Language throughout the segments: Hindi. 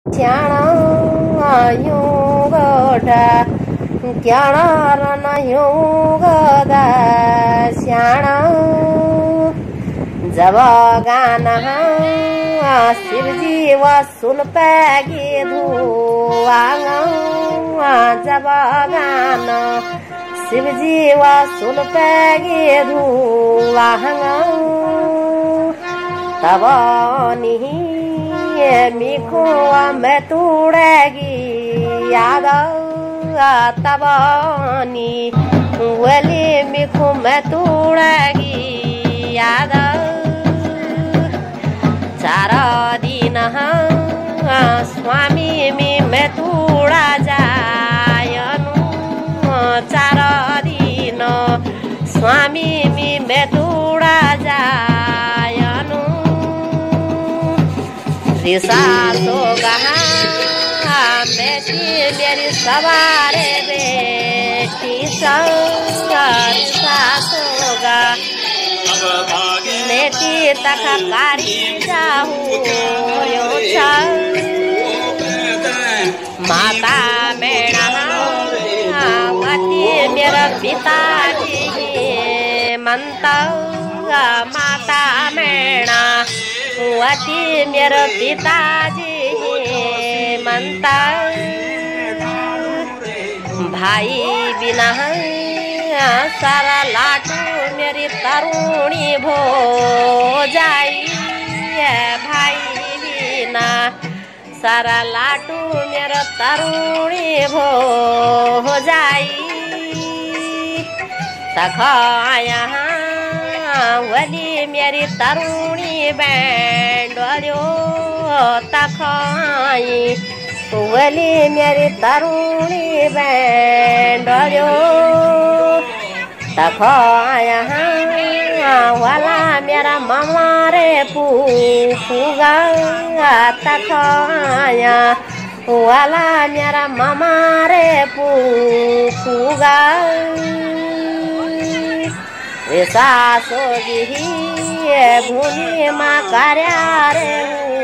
Chana yung goda, chana na yung goda, chana jab gana Shivji व सुन पैगी धुआंगा जब गाना शिवजी व सुन पैगी धुआंगा तब नहीं मिको मैं तोड़ेगी याद तब नहीं वली मिको मैं तोड़ेगी याद चारा दिन स्वामी में तोड़ा जायनु चारा दिन स्वामी में तोड़ा जायनु रिसा सो गहा बेटी मेरी सवारे बेटी रिसा सोगा बेटी तक कारी जाहू माता मेरा वती मेरा पिताजी मनता माता मेरा वती मेरा पिताजी मनता भाई बिना सारा लाटू मेरी तरुणी भो जाई भाई बिना सारा लाटू मेरा तरुणी भो जाई तखाया वली मेरी तरुणी बैंडो तखाई वली मेरी तरुणी बैंडो तखाया वाला मेरा मामा रे पूगा तखाया वाला मेरा मामा रे पूगा सासोगी भूमि माँ कार्या रे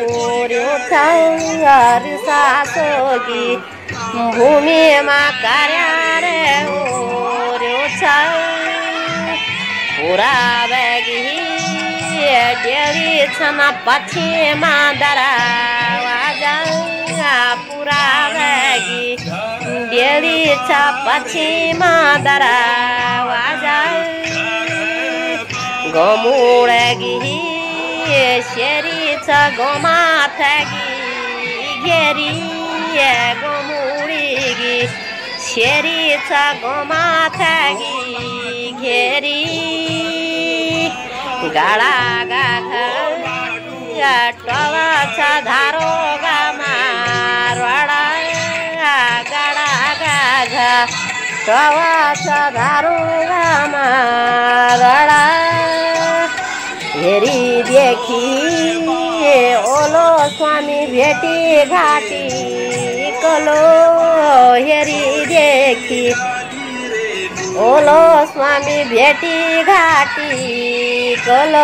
सासोगी भूमि माँ कार्या रे पूरा बैगी डेरी छना पछी मादरा वाजा पूरा बैगी डेरी छ पछी मादरा वाजा गोमुड़गी शेरी छ गोमा थगी घेरी गोमुड़गी शेरी छ गोमा थगी घेरी गाड़ा गाघा टवा छ धारो गामारवाड़ा गाड़ा गाघा टवा छ धारो गामारवाड़ा हेरी देखी ओलो स्वामी भेटी घाटी कलो हेरी देखी ओलो स्वामी भेटी घाटी कलो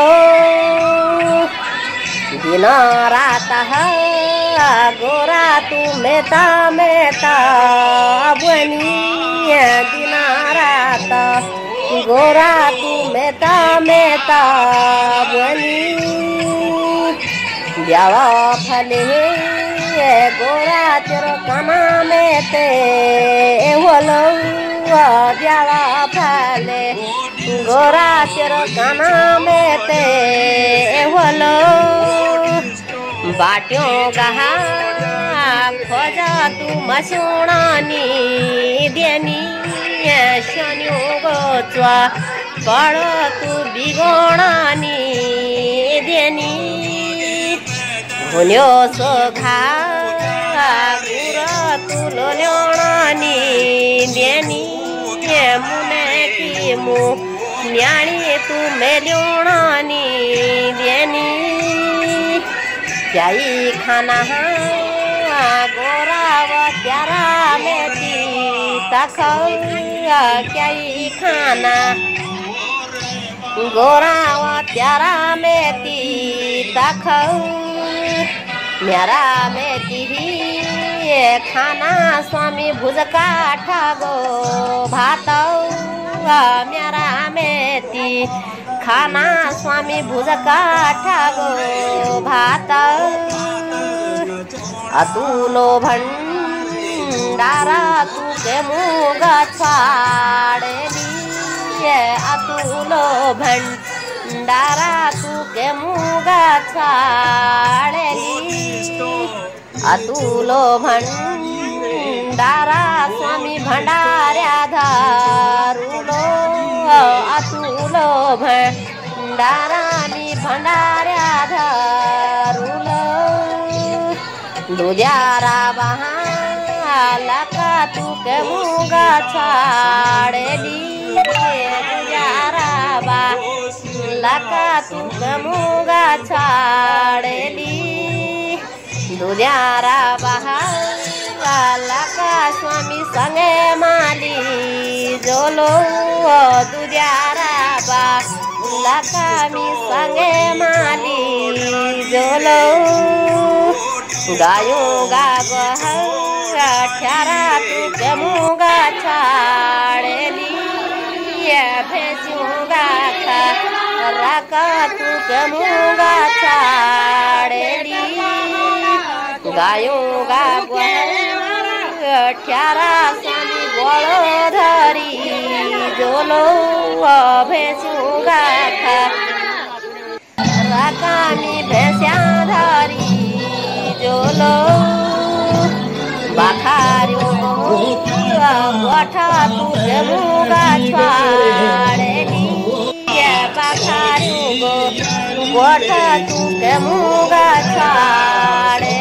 दिन रात गोरा तू मेता बनी दिन रात गोरा तू मेता बनी ब्यावा फले गोरा तेरो कमा में ते बोलो ब्यावा फले गोरा तेरो काना में ते बोलो बाट्यों गहा खोजा तू मसूणानी देनी शनियों गोचवा पड़ो तू बिगोणानी देनी भुन्यो सो घा गुरा तू लोणानी देनी मुने की मु न्याणी तू मेलोणानी देनी क्याई खाना गोरा व प्यारा मेती तख क्याई खाना गोरा व प्यारा मेती तख मेरा में की खाना स्वामी भुज काठा गो भात मेरा मेती खाना स्वामी भुज काठा गो भात अतुलो भंडारा तुके मुगा छाड़ेली अतुलो भंडारा तुके मुगा छाड़ेली अतुलो भंडारा स्वामी भंडार्या धारुलो अतुलो भंडारा मी भंडार्या धारुलो दुजारा बहाला का तुके मुगा छाड़ेली दुजारा बहाला का तुके मुगा छाड़ेली दुजारा बहाला का स्वामी संगे माली जोलो दुजारा बहाला का मी संगे माली जोलो गायो गा ठ्यारा तुके मुगा छाड़ेली भेजूगा खरा तुके मुगा छाड़ेली गायो गा ठ्यारा स्वामी गोळो धरी जोलो भेजूगा खरा मी भेस्या धरी जोलो बाखार्यो गोठा तुके मुगा छाड़ेली बाखार्यो गोठा तुके मुगा छाड़े